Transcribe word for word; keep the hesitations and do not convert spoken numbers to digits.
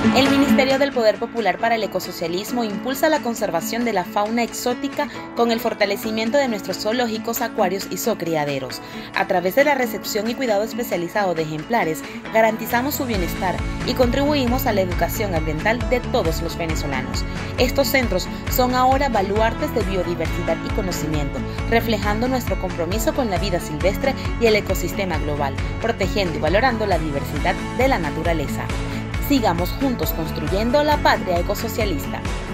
El Ministerio del Poder Popular para el Ecosocialismo impulsa la conservación de la fauna exótica con el fortalecimiento de nuestros zoológicos, acuarios y zoocriaderos. A través de la recepción y cuidado especializado de ejemplares, garantizamos su bienestar y contribuimos a la educación ambiental de todos los venezolanos. Estos centros son ahora baluartes de biodiversidad y conocimiento, reflejando nuestro compromiso con la vida silvestre y el ecosistema global, protegiendo y valorando la diversidad de la naturaleza. Sigamos juntos construyendo la patria ecosocialista.